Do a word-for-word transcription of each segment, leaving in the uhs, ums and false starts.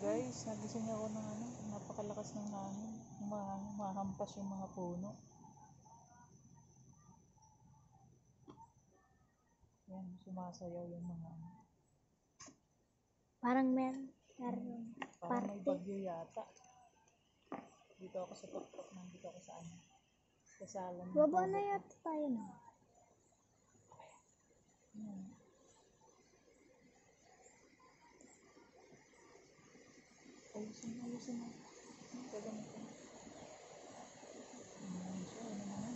Guys, nagising ako ng ano, napakalakas ng hangin. Huma- Humahampas yung mga puno. Yan, sumasayaw yung mga ano. Parang meron. Meron. Parang may Party. bagyo yata. Dito ako sa tuktok, nandito ako sa ano. Sa salan. ng Baba puno. na yata tayo na. Yan. Ayusin mo, ayusin mo. Gagamit ko. Ayan siya, ano naman.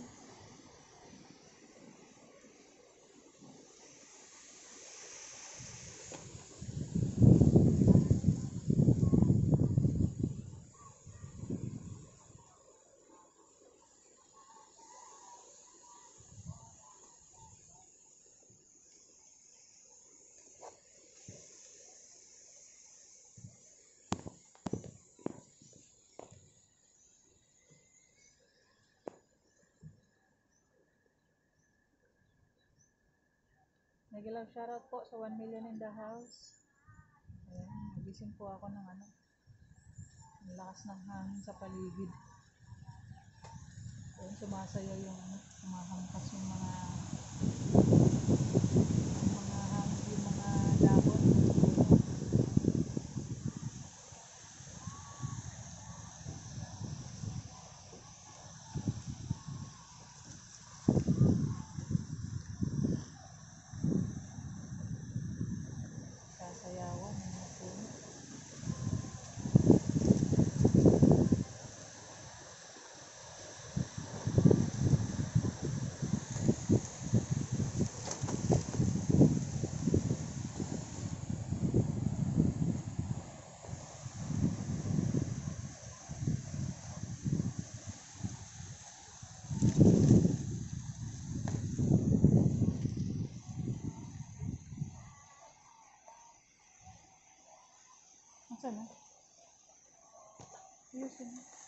Nag-love shoutout po sa one million in the house. Ayan, nagising po ako ng ano. Ang lakas ng hangin sa paligid. Ayan, sumasayaw yung ano, sumahampas yung mga yung mga hangin, yung mga dahon. Sasayawan ng mga puno. Nasaan na? Ayusin mo.